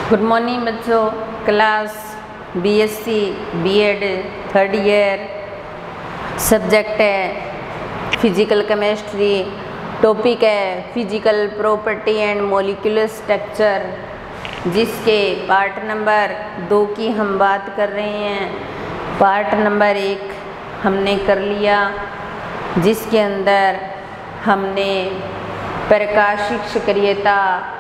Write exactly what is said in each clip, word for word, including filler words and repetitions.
Good morning बच्चों। Class BSc BEd third year, subject है physical chemistry, topic है physical property and molecular structure, जिसके part number दो की हम बात कर रहे हैं। पार्ट नंबर एक हमने कर लिया, जिसके अंदर हमने प्रकाशिक सक्रियता,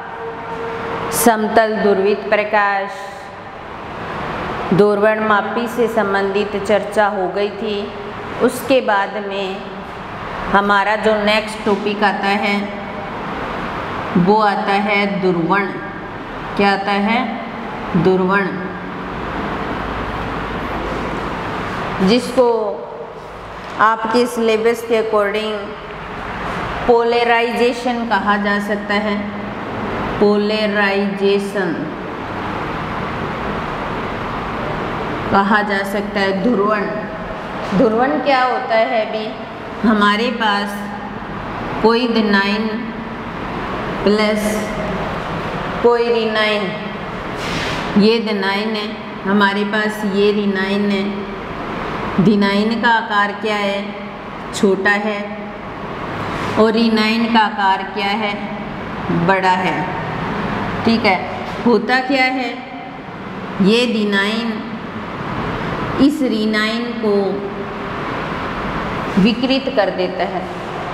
समतल ध्रुवित प्रकाश, दूरवर्णमापी से संबंधित चर्चा हो गई थी। उसके बाद में हमारा जो नेक्स्ट टॉपिक आता है वो आता है दूरवर्ण। क्या आता है? दूरवर्ण, जिसको आपके सिलेबस के अकॉर्डिंग पोलराइजेशन कहा जा सकता है। पोलराइजेशन कहा जा सकता है। ध्रुवण ध्रुवण क्या होता है? भी हमारे पास कोई धनायन प्लस कोई ऋणायन, ये धनायन है, हमारे पास ये ऋणायन है। धनायन का आकार क्या है? छोटा है, और ऋणायन का आकार क्या है? बड़ा है। ठीक है। होता क्या है? ये धनायन इस ऋणायन को विकृत कर देता है,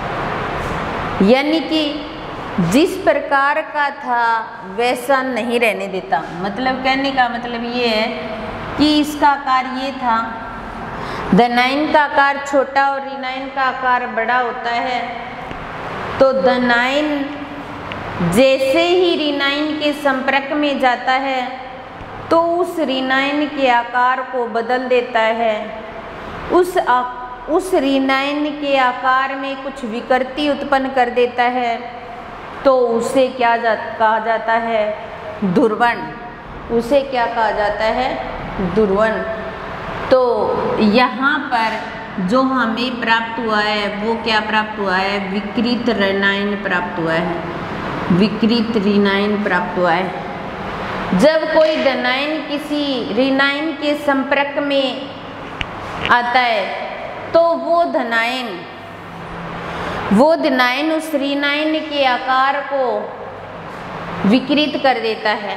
यानी कि जिस प्रकार का था वैसा नहीं रहने देता। मतलब कहने का मतलब ये है कि इसका आकार ये था, धनायन का आकार छोटा और ऋणायन का आकार बड़ा होता है। तो धनायन जैसे ही ऋणायन के संपर्क में जाता है तो उस ऋणायन के आकार को बदल देता है। उस आ, उस ऋणायन के आकार में कुछ विकृति उत्पन्न कर देता है, तो उसे क्या जा, कहा जाता है? ध्रुवण। उसे क्या कहा जाता है? ध्रुवण। तो यहाँ पर जो हमें प्राप्त हुआ है वो क्या प्राप्त हुआ है? विकृत ऋणायन प्राप्त हुआ है। विकृत ऋणायन प्राप्त हुआ है। जब कोई धनायन किसी ऋणायन के संपर्क में आता है तो वो धनायन वो धनायन उस ऋणायन के आकार को विकृत कर देता है।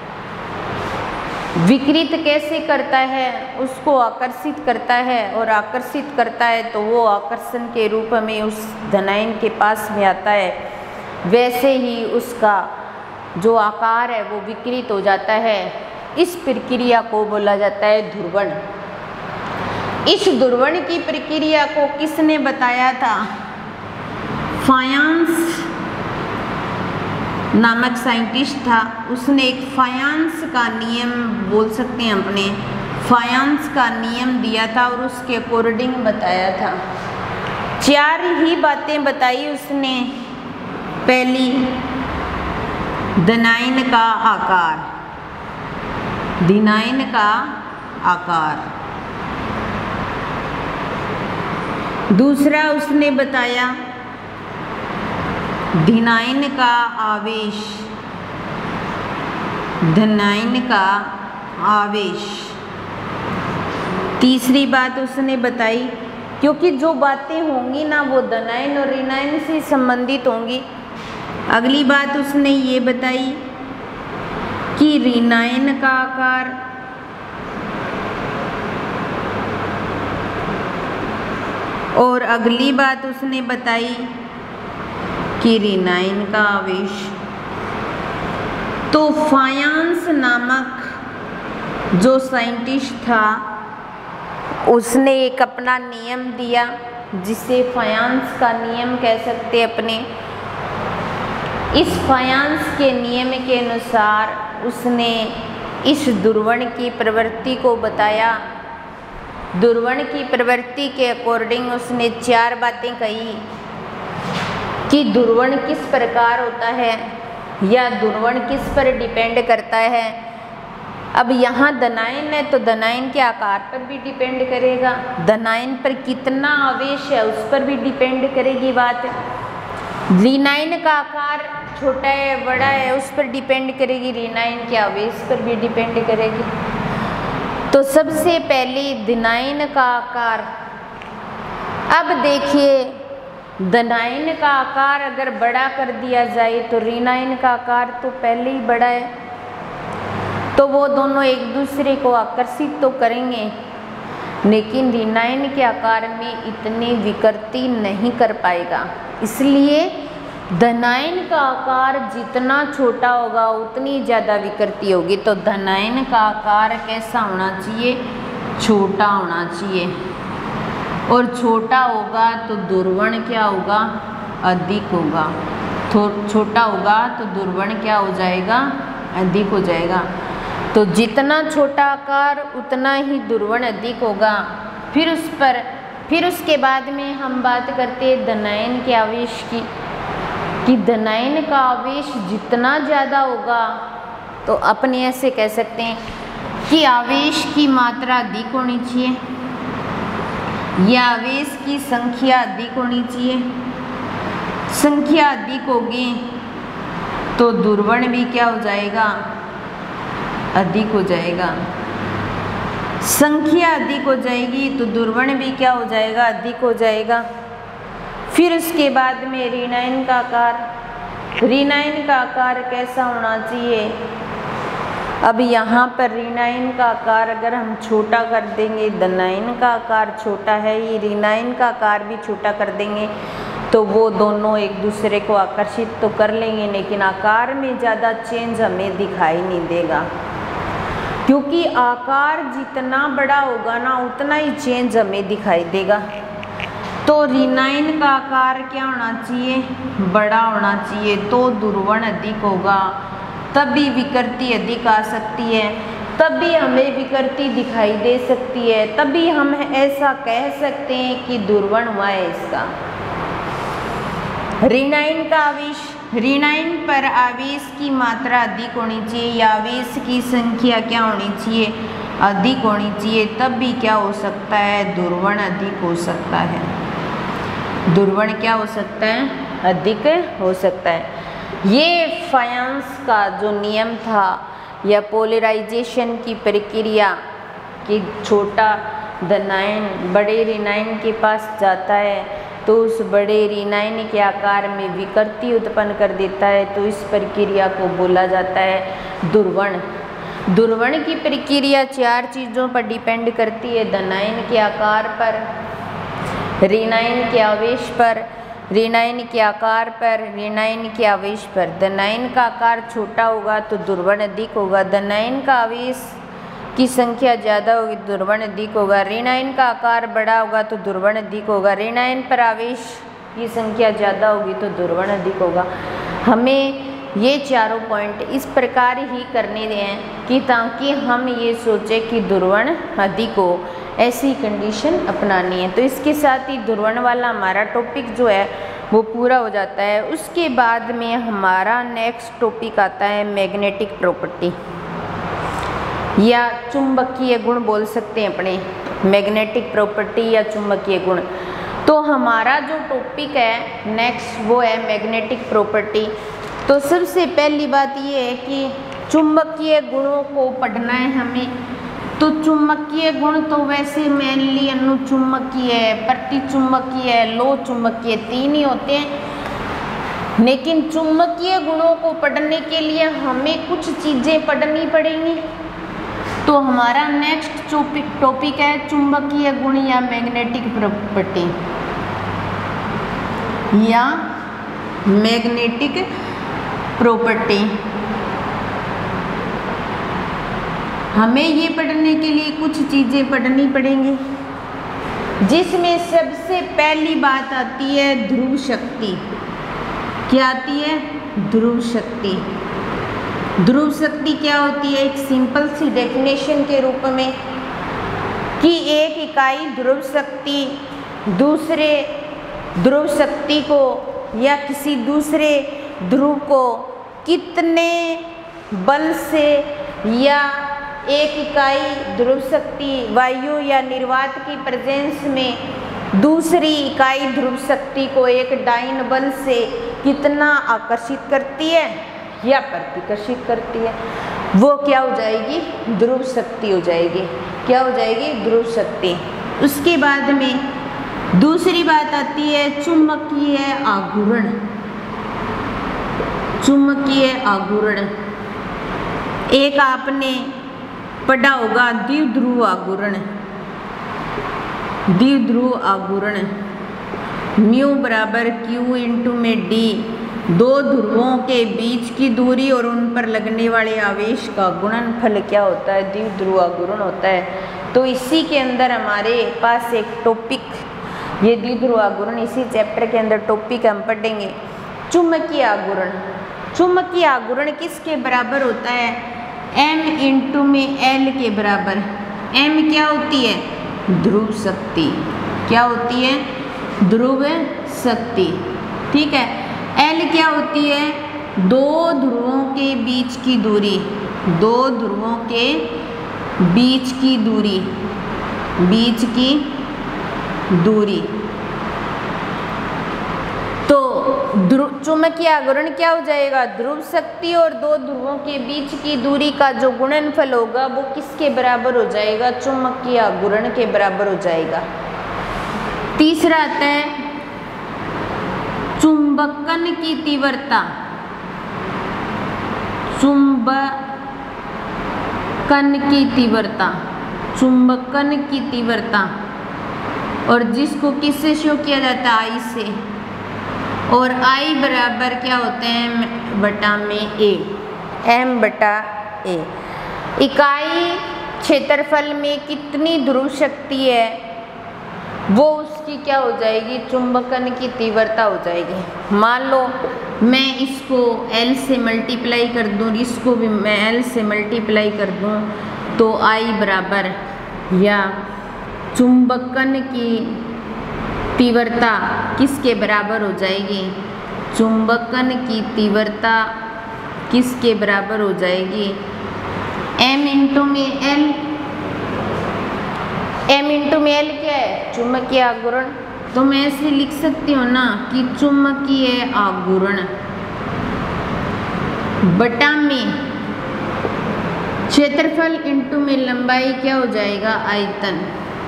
विकृत कैसे करता है? उसको आकर्षित करता है, और आकर्षित करता है तो वो आकर्षण के रूप में उस धनायन के पास में आता है। वैसे ही उसका जो आकार है वो विकृत हो जाता है। इस प्रक्रिया को बोला जाता है ध्रुवण। इस ध्रुवण की प्रक्रिया को किसने बताया था? फायांस नामक साइंटिस्ट था। उसने एक फायांस का नियम बोल सकते हैं, अपने फायांस का नियम दिया था और उसके अकॉर्डिंग बताया था। चार ही बातें बताई उसने। पहली, धनायन का आकार, धनायन का आकार। दूसरा उसने बताया धनायन का आवेश, धनायन का आवेश। तीसरी बात उसने बताई, क्योंकि जो बातें होंगी ना वो धनायन और ऋणायन से संबंधित होंगी। अगली बात उसने ये बताई कि ऋणायन का आकार, और अगली बात उसने बताई कि ऋणायन का आवेश। तो फायांस नामक जो साइंटिस्ट था उसने एक अपना नियम दिया, जिसे फायांस का नियम कह सकते अपने। इस फायांस के नियम के अनुसार उसने इस ध्रुवण की प्रवृत्ति को बताया। ध्रुवण की प्रवृत्ति के अकॉर्डिंग उसने चार बातें कही कि ध्रुवण किस प्रकार होता है, या ध्रुवण किस पर डिपेंड करता है। अब यहाँ धनायन है तो धनायन के आकार पर भी डिपेंड करेगा, धनायन पर कितना आवेश है उस पर भी डिपेंड करेगी बात। रीनाइन का आकार छोटा है बड़ा है उस पर डिपेंड करेगी, रीनाइन के आवेश पर भी डिपेंड करेगी। तो सबसे पहले दिनाइन का आकार, अब देखिए दनाइन का आकार अगर बड़ा कर दिया जाए तो रीनाइन का आकार तो पहले ही बड़ा है, तो वो दोनों एक दूसरे को आकर्षित तो करेंगे, लेकिन रीनाइन के आकार में इतनी विकृति नहीं कर पाएगा। इसलिए धनायन का आकार जितना छोटा होगा उतनी ज़्यादा विकृति होगी। तो धनायन का आकार कैसा होना चाहिए? छोटा होना चाहिए, और छोटा होगा तो दुर्वर्ण क्या होगा? अधिक होगा। तो छोटा होगा तो दुर्वर्ण क्या हो जाएगा? अधिक हो जाएगा। तो जितना छोटा आकार उतना ही दुर्वर्ण अधिक होगा। फिर उस पर फिर उसके बाद में हम बात करते हैं धनायन के आवेश की, कि धनायन का आवेश जितना ज़्यादा होगा तो अपने ऐसे कह सकते हैं कि आवेश की मात्रा अधिक होनी चाहिए या आवेश की संख्या अधिक होनी चाहिए। संख्या अधिक होगी तो दुर्वर्ण भी क्या हो जाएगा? अधिक हो जाएगा। संख्या अधिक हो जाएगी तो दुर्वर्ण भी क्या हो जाएगा? अधिक हो जाएगा। फिर उसके बाद में ऋणायन का आकार, ऋणायन का आकार कैसा होना चाहिए? अब यहाँ पर ऋणायन का आकार अगर हम छोटा कर देंगे, धनायन का आकार छोटा है, ये ऋणायन का आकार भी छोटा कर देंगे तो वो दोनों एक दूसरे को आकर्षित तो कर लेंगे, लेकिन आकार में ज़्यादा चेंज हमें दिखाई नहीं देगा, क्योंकि आकार जितना बड़ा होगा ना उतना ही चेंज हमें दिखाई देगा। तो ऋणायन का आकार क्या होना चाहिए? बड़ा होना चाहिए, तो दुर्वर्ण अधिक होगा, तभी विकृति अधिक आ सकती है, तभी हमें विकृति दिखाई दे सकती है, तभी हम ऐसा कह सकते हैं कि दुर्वर्ण हुआ है इसका। ऋणायन का आवेश, ऋणायन पर आवेश की मात्रा अधिक होनी चाहिए या आवेश की संख्या क्या होनी चाहिए? अधिक होनी चाहिए, तब भी क्या हो सकता है? दुर्वर्ण अधिक हो सकता है। दुर्वर्ण क्या हो सकता है? अधिक हो सकता है। ये फायंस का जो नियम था या पोलराइजेशन की प्रक्रिया कि छोटा धनायन बड़े ऋणायन के पास जाता है तो उस बड़े ऋणायन के आकार में विकृति उत्पन्न कर देता है, तो इस प्रक्रिया को बोला जाता है दुर्वर्ण। दुर्वर्ण की प्रक्रिया चार चीज़ों पर डिपेंड करती है: धनायन के आकार पर, ऋणायन के आवेश पर, ऋणायन के आकार पर, ऋणायन के आवेश पर। धनायन का आकार छोटा होगा तो दुर्वर्ण अधिक होगा, धनायन का आवेश की संख्या ज़्यादा होगी, दुर्वर्ण अधिक होगा, ऋणायन का आकार बड़ा होगा तो दुर्वर्ण अधिक होगा, ऋणायन पर आवेश की संख्या ज़्यादा होगी तो दुर्वर्ण अधिक होगा। हमें ये चारों पॉइंट इस प्रकार ही करने हैं कि ताकि हम ये सोचें कि दुर्वर्ण अधिक हो, ऐसी कंडीशन अपनानी है। तो इसके साथ ही दुर्वर्ण वाला हमारा टॉपिक जो है वो पूरा हो जाता है। उसके बाद में हमारा नेक्स्ट टॉपिक आता है मैग्नेटिक प्रॉपर्टी या चुंबकीय गुण बोल सकते हैं अपने, मैग्नेटिक प्रॉपर्टी या चुंबकीय गुण। तो हमारा जो टॉपिक है नेक्स्ट वो है मैग्नेटिक प्रॉपर्टी। तो सबसे पहली बात ये है कि चुंबकीय गुणों को पढ़ना है हमें। तो चुंबकीय गुण तो वैसे मेनली अनुचुंबकीय है, प्रतिचुंबकीय है, लो चुंबकीय, तीन ही होते हैं। लेकिन चुंबकीय गुणों को पढ़ने के लिए हमें कुछ चीज़ें पढ़नी पड़ेंगी। तो हमारा नेक्स्ट टॉपिक है चुंबकीय गुण या मैग्नेटिक प्रॉपर्टी या मैग्नेटिक प्रॉपर्टी। हमें ये पढ़ने के लिए कुछ चीज़ें पढ़नी पड़ेंगी, जिसमें सबसे पहली बात आती है ध्रुव शक्ति। क्या आती है? ध्रुव शक्ति। ध्रुव शक्ति क्या होती है? एक सिंपल सी डेफिनेशन के रूप में कि एक इकाई ध्रुव शक्ति दूसरे ध्रुव शक्ति को या किसी दूसरे ध्रुव को कितने बल से या एक इकाई ध्रुव शक्ति वायु या निर्वात की प्रेजेंस में दूसरी इकाई ध्रुव शक्ति को एक डाइन बल से कितना आकर्षित करती है या प्रतिकर्षित करती है, वो क्या हो जाएगी, ध्रुव शक्ति हो जाएगी। क्या हो जाएगी, ध्रुव शक्ति। उसके बाद में दूसरी बात आती है चुंबकीय आघूर्ण। चुंबकीय आघूर्ण एक आपने पढ़ा होगा द्विध्रुव आघूर्ण। द्विध्रुव आघूर्ण म्यू बराबर क्यू इंटू में डी, दो ध्रुवों के बीच की दूरी और उन पर लगने वाले आवेश का गुणनफल क्या होता है, द्विध्रुव आघूर्ण होता है। तो इसी के अंदर हमारे पास एक टॉपिक, ये द्विध्रुव आघूर्ण इसी चैप्टर के अंदर टॉपिक हम पढ़ेंगे चुंबकीय आघूर्ण। चुंबकीय आघूर्ण किसके बराबर होता है, m इंटू में l के बराबर। m क्या होती है, ध्रुव शक्ति। क्या होती है, ध्रुव शक्ति। ठीक है। l क्या होती है, दो ध्रुवों के बीच की दूरी। दो ध्रुवों के बीच की दूरी, बीच की दूरी। तो ध्रुव चुंबकीय आघूर्ण क्या हो जाएगा, ध्रुव शक्ति और दो ध्रुवों के बीच की दूरी का जो गुणनफल होगा वो किसके बराबर हो जाएगा, चुंबकीय आघूर्ण के बराबर हो जाएगा। तीसरा आता है चुंबकन की तीव्रता। चुंबकन की तीव्रता, चुंबकन की तीव्रता, और जिसको किससे शो किया जाता है, आई से। और आई बराबर क्या होते हैं, बटा में ए, एम बटा ए। इकाई क्षेत्रफल में कितनी ध्रुव शक्ति है वो उसकी क्या हो जाएगी, चुंबकन की तीव्रता हो जाएगी। मान लो मैं इसको L से मल्टीप्लाई कर दूँ, इसको भी मैं L से मल्टीप्लाई कर दूँ, तो I बराबर, या चुंबकन की तीव्रता किसके बराबर हो जाएगी, चुंबकन की तीव्रता किसके बराबर हो जाएगी, M इंटू में L। m इंटू में l क्या है, चुंबकीय आघूर्ण। तो मैं ऐसे लिख सकती हूँ ना कि चुंबकीय आघूर्ण बटा में क्षेत्रफल इंटू में लंबाई क्या हो जाएगा, आयतन।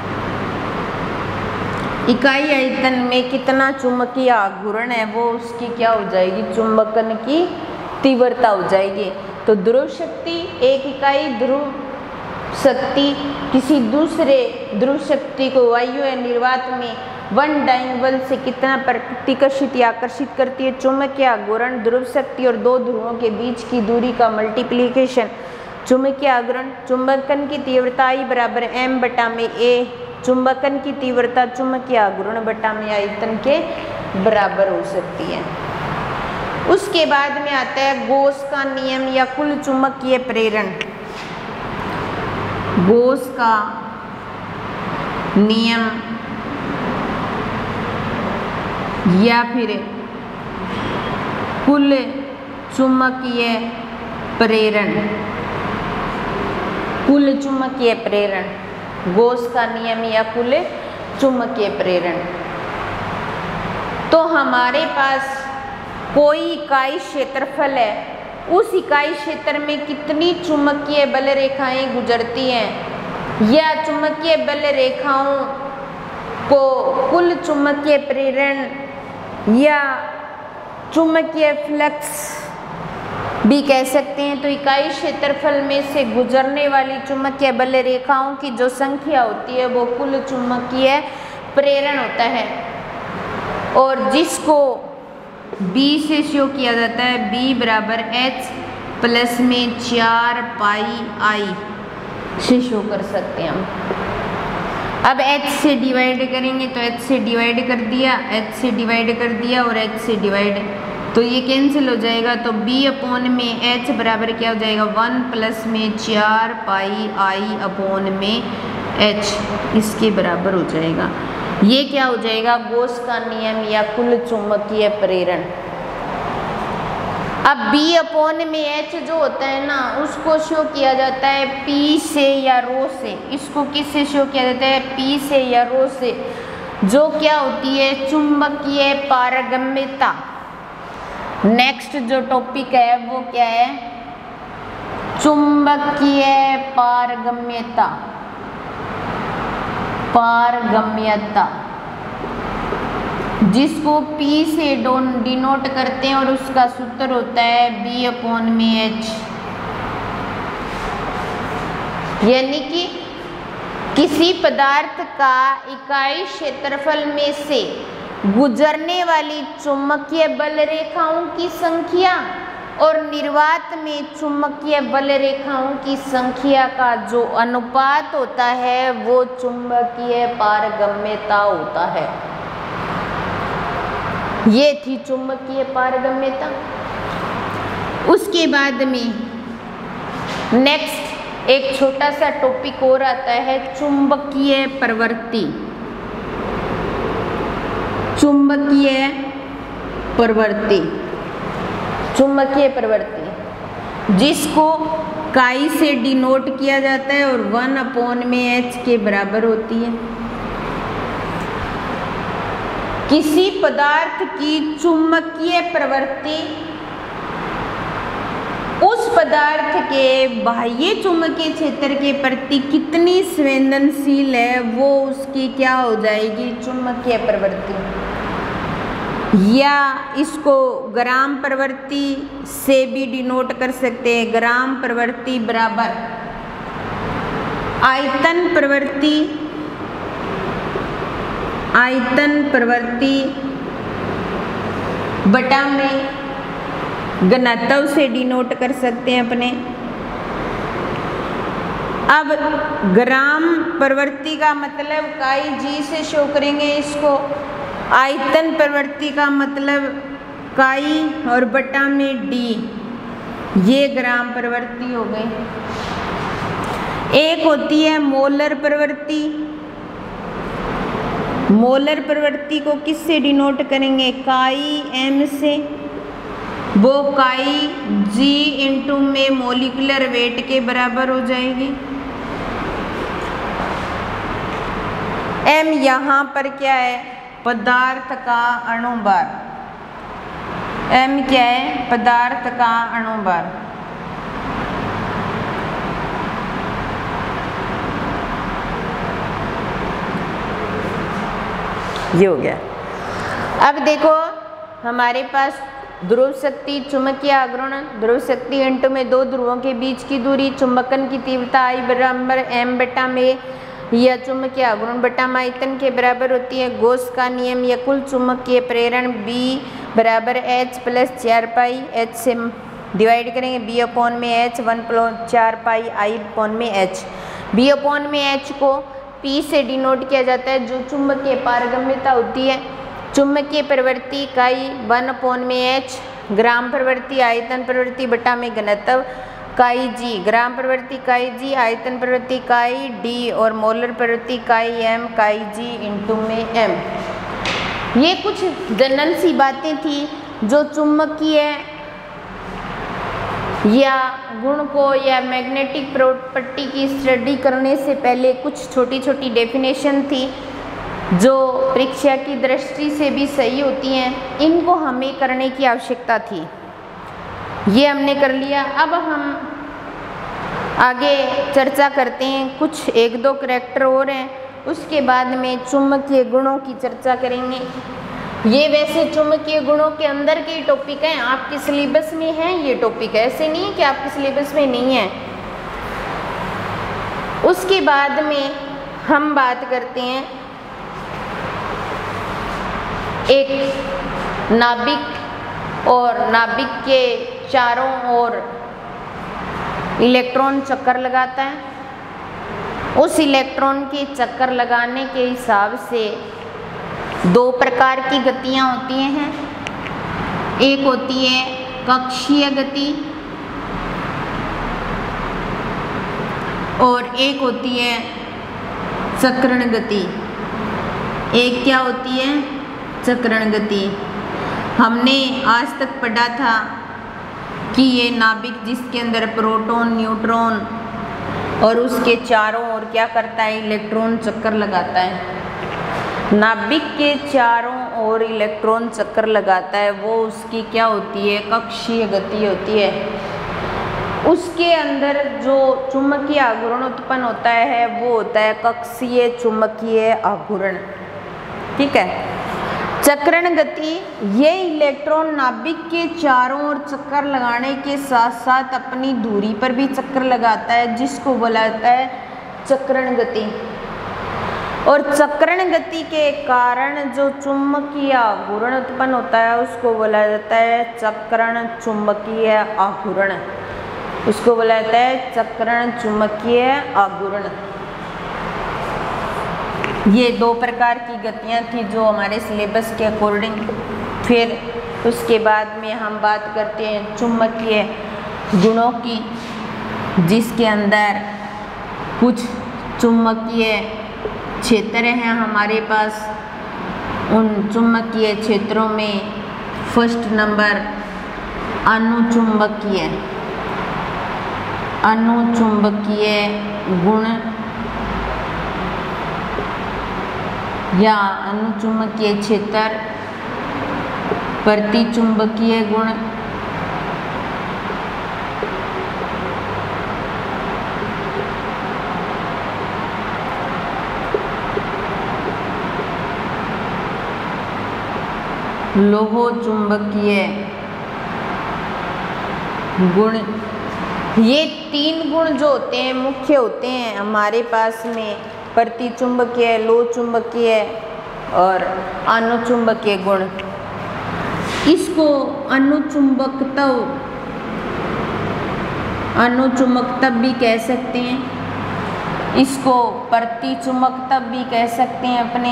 इकाई आयतन में कितना चुंबकीय आघूर्ण है वो उसकी क्या हो जाएगी, चुंबकन की तीव्रता हो जाएगी। तो ध्रुव शक्ति एक इकाई ध्रुव शक्ति किसी दूसरे ध्रुव शक्ति को वायु या निर्वात में वन डायंगल से कितना प्रतिकर्षित या आकर्षित करती है। चुंबकीय आघूर्ण ध्रुव शक्ति और दो ध्रुवों के बीच की दूरी का मल्टीप्लिकेशन चुंबकीय आघूर्ण। चुंबकन की तीव्रता आई बराबर एम बटा में ए, चुंबकन की तीव्रता चुंबकीय आघूर्ण बटा में आयतन के बराबर हो सकती है। उसके बाद में आता है गोस का नियम या कुल चुंबकीय प्रेरण। गोस का नियम या फिर कुल चुंबकीय प्रेरण, कुल चुंबकीय प्रेरण, गोस का नियम या कुल चुंबकीय प्रेरण। तो हमारे पास कोई इकाई क्षेत्रफल है, उस इकाई क्षेत्र में कितनी चुंबकीय बल रेखाएं गुजरती हैं, या चुंबकीय बल रेखाओं को कुल चुंबकीय प्रेरण या चुंबकीय फ्लक्स भी कह सकते हैं। तो इकाई क्षेत्रफल में से गुजरने वाली चुंबकीय बल रेखाओं की जो संख्या होती है वो कुल चुंबकीय प्रेरण होता है, और जिसको B से शो किया जाता है, B बराबर H प्लस में चार पाई I से शो कर सकते हैं हम। अब H से डिवाइड करेंगे तो H से डिवाइड कर दिया, H से डिवाइड कर दिया और H से डिवाइड, तो ये कैंसिल हो जाएगा। तो B अपोन में H बराबर क्या हो जाएगा, वन प्लस में चार पाई I अपोन में H, इसके बराबर हो जाएगा। ये क्या हो जाएगा, गोस का नियम या कुल चुंबकीय प्रेरण। अब B अपोन में H जो होता है ना, उसको शो किया जाता है P से या रो से। इसको किससे शो किया जाता है, P से या रो से, जो क्या होती है, चुंबकीय पारगम्यता। नेक्स्ट जो टॉपिक है वो क्या है, चुंबकीय पारगम्यता। पारगम्यता जिसको P से डिनोट करते हैं और उसका सूत्र होता है बी अपॉन में एच। यानी कि किसी पदार्थ का इकाई क्षेत्रफल में से गुजरने वाली चुंबकीय बल रेखाओं की संख्या और निर्वात में चुंबकीय बल रेखाओं की संख्या का जो अनुपात होता है वो चुंबकीय पारगम्यता होता है। ये थी चुंबकीय पारगम्यता। उसके बाद में नेक्स्ट एक छोटा सा टॉपिक और आता है चुंबकीय प्रवृत्ति। चुंबकीय प्रवृत्ति चुंबकीय प्रवृत्ति जिसको काई से डिनोट किया जाता है और वन अपॉन में एच के बराबर होती है। किसी पदार्थ की चुंबकीय प्रवृत्ति उस पदार्थ के बाह्य चुंबकीय क्षेत्र के प्रति कितनी संवेदनशील है वो उसकी क्या हो जाएगी, चुंबकीय प्रवृत्ति। या इसको ग्राम प्रवृत्ति से भी डिनोट कर सकते हैं। ग्राम प्रवृत्ति बराबर आयतन प्रवृत्ति आयतन प्रवृत्ति बटा में घनत्व से डिनोट कर सकते हैं अपने। अब ग्राम प्रवृत्ति का मतलब काई जी से शो करेंगे इसको। आयतन प्रवृत्ति का मतलब काई और बटा में डी, ये ग्राम प्रवृत्ति हो गई। एक होती है मोलर प्रवृत्ति। मोलर प्रवृत्ति को किससे डिनोट करेंगे, काई एम से। वो काई जी इंटू में मोलिकुलर वेट के बराबर हो जाएगी। एम यहाँ पर क्या है, पदार्थ का अणुभार। एम क्या है, पदार्थ का अणुभार। ये हो गया। अब देखो हमारे पास ध्रुव शक्ति, चुंबकीय आघूर्ण, ध्रुव शक्ति इंटू में दो ध्रुवों के बीच की दूरी, चुंबकन की तीव्रता आई बराबर एम बटा में या चुंबकीय आघूर्ण बटा आयतन के बराबर होती है। गॉस का नियम या कुल चुंबकीय प्रेरण बी बराबर एच प्लस चार पाई एच से डिवाइड करेंगे। बी अपॉन में एच वन प्लस चार पाई आई अपॉन में एच। बी अपॉन में एच को पी से डिनोट किया जाता है जो चुंबकीय पारगम्यता होती है। चुंबकीय प्रवृत्ति इकाई वन अपॉन में एच, ग्राम प्रवृत्ति आयतन प्रवृत्ति बटा में घनत्व काई जी, ग्राम प्रवृत्ति काई जी, आयतन प्रवृत्ति काई डी और मोलर प्रवृत्ति काई एम काई जी इंटू में एम। ये कुछ जनरल सी बातें थी जो चुंबकीय या गुण को या मैग्नेटिक प्रॉपर्टी की स्टडी करने से पहले कुछ छोटी छोटी डेफिनेशन थी जो परीक्षा की दृष्टि से भी सही होती हैं। इनको हमें करने की आवश्यकता थी, ये हमने कर लिया। अब हम आगे चर्चा करते हैं, कुछ एक दो करैक्टर और हैं, उसके बाद में चुंबकीय गुणों की चर्चा करेंगे। ये वैसे चुंबकीय गुणों के अंदर के टॉपिक हैं, आपके सिलेबस में हैं ये टॉपिक, ऐसे नहीं है कि आपके सिलेबस में नहीं है। उसके बाद में हम बात करते हैं एक नाभिक और नाभिक के चारों ओर इलेक्ट्रॉन चक्कर लगाता है। उस इलेक्ट्रॉन के चक्कर लगाने के हिसाब से दो प्रकार की गतियां होती हैं। एक होती है कक्षीय गति और एक होती है चक्रण गति। एक क्या होती है, चक्रण गति। हमने आज तक पढ़ा था कि ये नाभिक जिसके अंदर प्रोटॉन न्यूट्रॉन और उसके चारों ओर क्या करता है, इलेक्ट्रॉन चक्कर लगाता है। नाभिक के चारों ओर इलेक्ट्रॉन चक्कर लगाता है वो उसकी क्या होती है, कक्षीय गति होती है। उसके अंदर जो चुंबकीय आघूर्ण उत्पन्न होता है वो होता है कक्षीय चुंबकीय आघूर्ण। ठीक है। चक्रण गति, ये इलेक्ट्रॉन नाभिक के चारों ओर चक्कर लगाने के साथ साथ अपनी दूरी पर भी चक्कर लगाता है, जिसको बोला जाता है चक्रण गति। और चक्रण गति के कारण जो चुंबकीय आघूर्ण उत्पन्न होता है उसको बोला जाता है चक्रण चुंबकीय आघूर्ण। उसको बोला जाता है चक्रण चुंबकीय आघूर्ण। ये दो प्रकार की गतियाँ थी जो हमारे सिलेबस के अकॉर्डिंग। फिर उसके बाद में हम बात करते हैं चुंबकीय गुणों की, जिसके अंदर कुछ चुंबकीय क्षेत्र हैं हमारे पास। उन चुंबकीय क्षेत्रों में फर्स्ट नंबर अनुचुंबकीय अनुचुंबकीय गुण या अनुचुंबकीय क्षेत्र, प्रतिचुंबकीय गुण, लोहो चुंबकीय गुण। ये तीन गुण जो होते हैं मुख्य होते हैं हमारे पास में, प्रतिचुंबकीय, लोह चुंबकीय और अनुचुंबकीय गुण। इसको अनुचुंबकत्व अनुचुंबकत्व भी कह सकते हैं, इसको प्रतिचुंबकत्व भी कह सकते हैं अपने,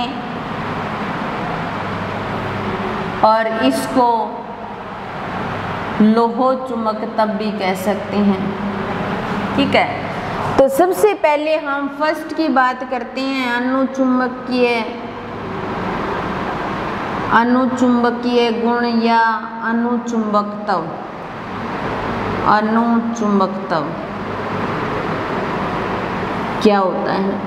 और इसको लोहो चुंबकत्व भी कह सकते हैं। ठीक है। तो सबसे पहले हम फर्स्ट की बात करते हैं अनुचुंबकीय अनुचुंबकीय गुण या अनुचुंबकत्व। अनुचुंबकत्व क्या होता है?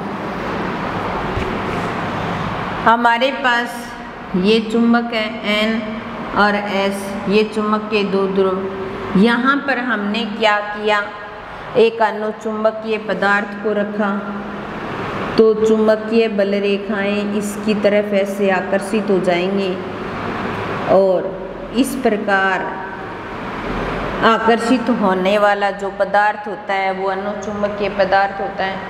हमारे पास ये चुंबक है N और S, ये चुंबक के दो ध्रुव। यहाँ पर हमने क्या किया, एक अनुचुंबकीय पदार्थ को रखा तो चुंबकीय बल रेखाएं इसकी तरफ ऐसे आकर्षित हो जाएंगी और इस प्रकार आकर्षित होने वाला जो पदार्थ होता है वो अनुचुंबकीय पदार्थ होता है।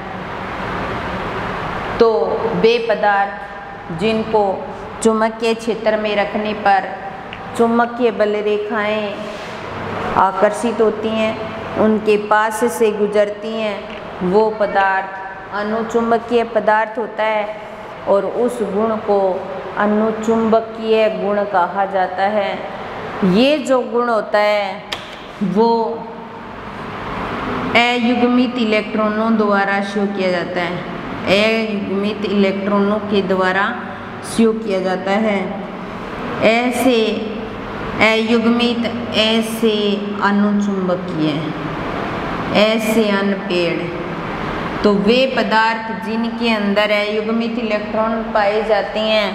तो वे पदार्थ जिनको चुंबकीय क्षेत्र में रखने पर चुंबकीय बल रेखाएं आकर्षित होती हैं, उनके पास से गुजरती हैं, वो पदार्थ अनुचुंबकीय पदार्थ होता है और उस गुण को अनुचुंबकीय गुण कहा जाता है। ये जो गुण होता है वो अयुग्मित इलेक्ट्रॉनों द्वारा शो किया जाता है। अयुग्मित इलेक्ट्रॉनों के द्वारा शो किया जाता है। ऐसे अयुग्मित, ऐसे अनुचुंबकीय, ऐसे अनपेड़। तो वे पदार्थ जिनके अंदर अयुग्मित इलेक्ट्रॉन पाए जाते हैं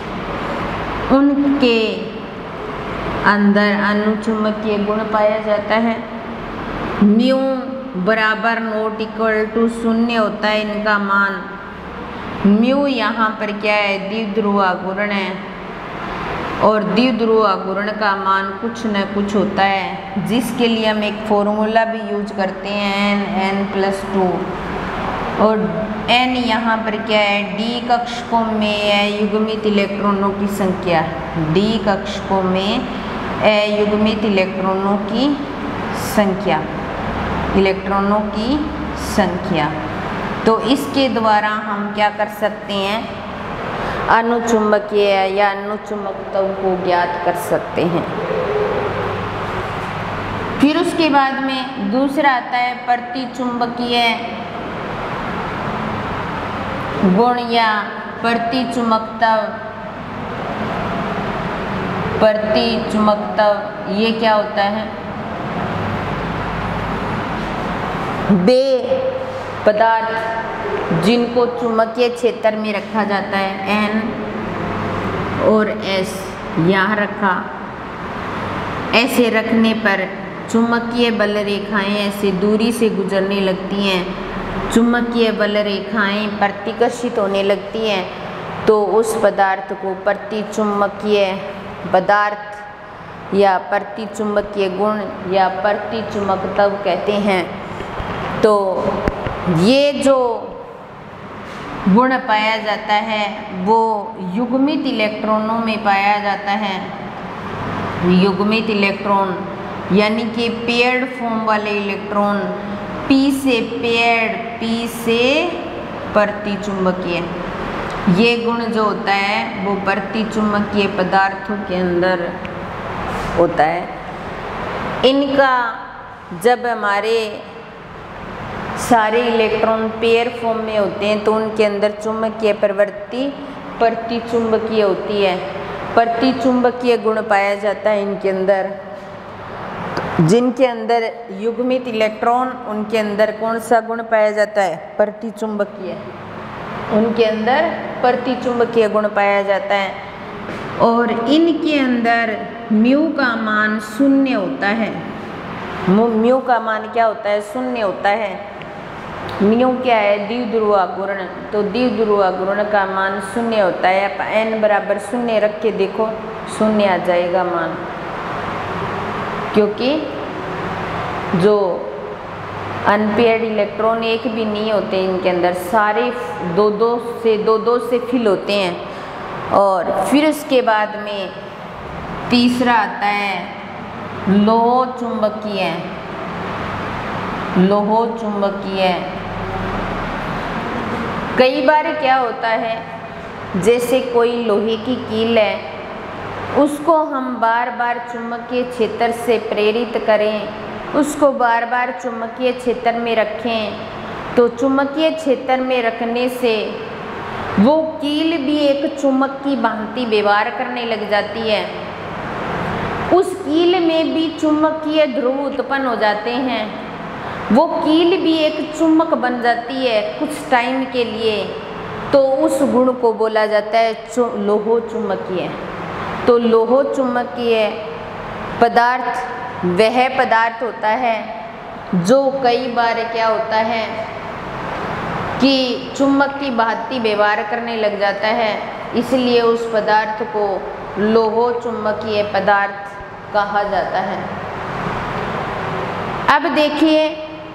उनके अंदर अनुचुंबकीय गुण पाया जाता है। म्यू बराबर नॉट इक्वल टू शून्य होता है इनका मान। म्यू यहाँ पर क्या है, द्विध्रुव आघूर्ण है और द्विध्रुव आघूर्ण का मान कुछ न कुछ होता है, जिसके लिए हम एक फॉर्मूला भी यूज करते हैं एन एन प्लस टू। और एन यहाँ पर क्या है, डी कक्षकों में अयुग्मित इलेक्ट्रॉनों की संख्या, डी कक्षकों में अयुग्मित इलेक्ट्रॉनों की संख्या, इलेक्ट्रॉनों की संख्या। तो इसके द्वारा हम क्या कर सकते हैं, अनुचुंबकीय या अनुचुंबकत्व को ज्ञात कर सकते हैं। फिर उसके बाद में दूसरा आता है प्रतिचुंबकीय गुण या प्रतिचुंबकत्व। प्रतिचुंबकत्व ये क्या होता है, वे पदार्थ जिनको चुंबकीय क्षेत्र में रखा जाता है एन और एस यहाँ रखा। ऐसे रखने पर चुंबकीय बल रेखाएं ऐसे दूरी से गुजरने लगती हैं। चुंबकीय बल रेखाएं प्रतिकर्षित होने लगती हैं तो उस पदार्थ को प्रतिचुंबकीय पदार्थ या प्रतिचुंबकीय गुण या प्रतिचुंबकत्व कहते हैं। तो ये जो गुण पाया जाता है वो युग्मित इलेक्ट्रॉनों में पाया जाता है। युग्मित इलेक्ट्रॉन यानी कि पेयर्ड फॉर्म वाले इलेक्ट्रॉन, पी से पेयर्ड, पी से प्रतिचुंबकीय, ये गुण जो होता है वो प्रतिचुंबकीय पदार्थों के अंदर होता है। इनका जब हमारे सारे इलेक्ट्रॉन पेयर फॉर्म में होते हैं तो उनके अंदर चुंबकीय प्रवृत्ति प्रतिचुंबकीय होती है। प्रतिचुंबकीय गुण पाया जाता है इनके अंदर। जिनके अंदर युग्मित इलेक्ट्रॉन, उनके अंदर कौन सा गुण पाया जाता है? प्रतिचुंबकीय। उनके अंदर प्रतिचुंबकीय गुण पाया जाता है और इनके अंदर म्यू का मान शून्य होता है। म्यू का मान क्या होता है? शून्य होता है। म्यू क्या है? द्विध्रुव आघूर्ण। तो द्विध्रुव आघूर्ण का मान शून्य होता है। आप एन बराबर शून्य रख के देखो, शून्य आ जाएगा मान, क्योंकि जो अनपेयर्ड इलेक्ट्रॉन एक भी नहीं होते इनके अंदर, सारे दो दो से दो दो से फिल होते हैं। और फिर उसके बाद में तीसरा आता है लोह चुंबकीय। लोह चुंबकीय कई बार क्या होता है, जैसे कोई लोहे की कील है, उसको हम बार बार चुंबकीय क्षेत्र से प्रेरित करें, उसको बार बार चुंबकीय क्षेत्र में रखें, तो चुंबकीय क्षेत्र में रखने से वो कील भी एक चुंबक की भांति व्यवहार करने लग जाती है। उस कील में भी चुंबकीय ध्रुव उत्पन्न हो जाते हैं। वो कील भी एक चुंबक बन जाती है कुछ टाइम के लिए, तो उस गुण को बोला जाता है लोह चुंबकीय। तो लोह चुंबकीय पदार्थ वह पदार्थ होता है जो कई बार क्या होता है कि चुंबक की भांति व्यवहार करने लग जाता है, इसलिए उस पदार्थ को लोह चुंबकीय पदार्थ कहा जाता है। अब देखिए,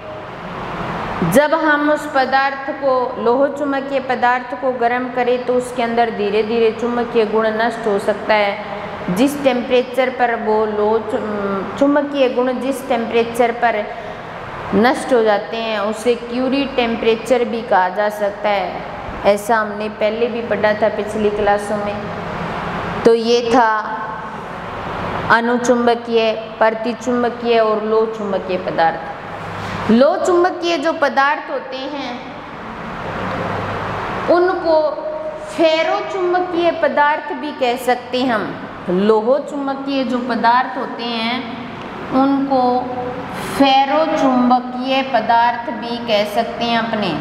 जब हम उस पदार्थ को लोह चुंबकीय पदार्थ को गर्म करें तो उसके अंदर धीरे धीरे चुंबकीय गुण नष्ट हो सकता है। जिस टेम्परेचर पर वो लोह चुंबकीय गुण जिस टेम्परेचर पर नष्ट हो जाते हैं उसे क्यूरी टेम्परेचर भी कहा जा सकता है। ऐसा हमने पहले भी पढ़ा था पिछली क्लासों में। तो ये था अनुचुंबकीय, प्रतिचुंबकीय और लोह चुंबकीय पदार्थ। लोह चुंबकीय जो पदार्थ होते हैं उनको फेरो चुंबकीय पदार्थ भी कह सकते हैं हम। लोह चुंबकीय जो पदार्थ होते हैं उनको फेरो चुंबकीय पदार्थ भी कह सकते हैं अपने,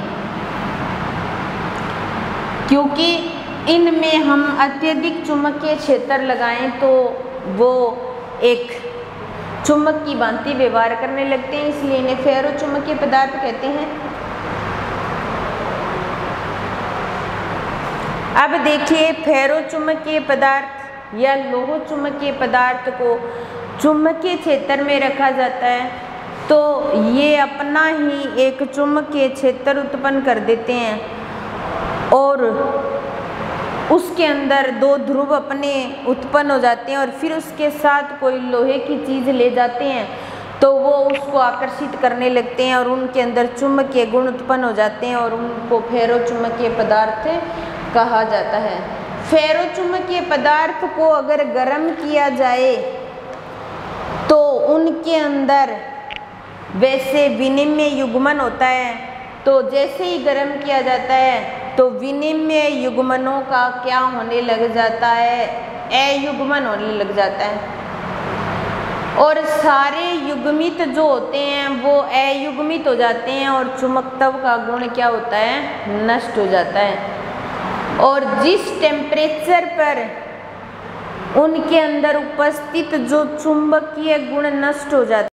क्योंकि इनमें हम अत्यधिक चुंबकीय क्षेत्र लगाएं तो वो एक चुंबक की भांति व्यवहार करने लगते हैं, इसलिए इन्हें फेरो चुंबकीय पदार्थ कहते हैं। अब देखिए, फेरो चुंबकीय पदार्थ या लोह चुंबकीय पदार्थ को चुंबकीय क्षेत्र में रखा जाता है तो ये अपना ही एक चुंबकीय क्षेत्र उत्पन्न कर देते हैं और उसके अंदर दो ध्रुव अपने उत्पन्न हो जाते हैं और फिर उसके साथ कोई लोहे की चीज़ ले जाते हैं तो वो उसको आकर्षित करने लगते हैं और उनके अंदर चुंबकीय गुण उत्पन्न हो जाते हैं और उनको फेरो चुंबकीय पदार्थ कहा जाता है। फेरो चुंबकीय पदार्थ को अगर गर्म किया जाए तो उनके अंदर वैसे विनिमय युग्मन होता है, तो जैसे ही गर्म किया जाता है तो विनिमय युग्मनों का क्या होने लग जाता है? अयुग्मन होने लग जाता है और सारे युग्मित जो होते हैं वो अयुग्मित हो जाते हैं और चुंबकत्व का गुण क्या होता है? नष्ट हो जाता है। और जिस टेम्परेचर पर उनके अंदर उपस्थित जो चुंबकीय गुण नष्ट हो जाते